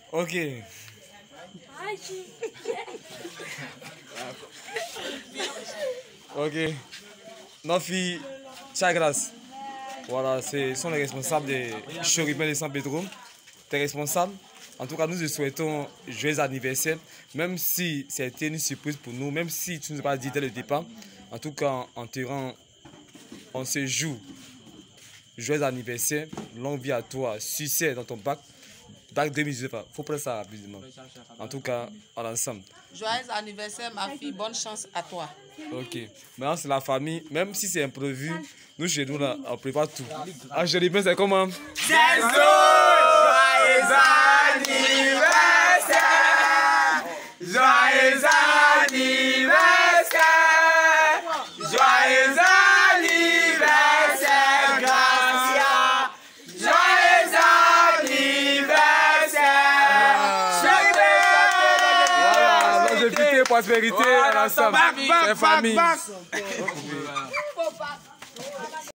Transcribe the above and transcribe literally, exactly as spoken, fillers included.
Ok. Ok. Nos filles, Chagras. Voilà, ce sont les responsables des Choribins de San Pedro. Tes responsables. En tout cas, nous te souhaitons joyeux anniversaire. Même si c'était une surprise pour nous, même si tu ne nous as pas dit dès le départ. En tout cas, on te rend, on se joue. Joyeux anniversaire, longue vie à toi, succès dans ton bac. Bac deux mille dix-neuf, il faut prendre ça rapidement. En tout cas, en ensemble. Joyeux anniversaire, ma fille, bonne chance à toi. Ok, maintenant c'est la famille, même si c'est imprévu, nous chez nous là, on prépare tout. Ah, je dis bien, c'est comment? C'est joyeux anniversaire! Joyeux anniversaire! Joyeux anniversaire, Gracia! Joyeux anniversaire! Voilà, longévité, prospérité, ensemble, c'est famille.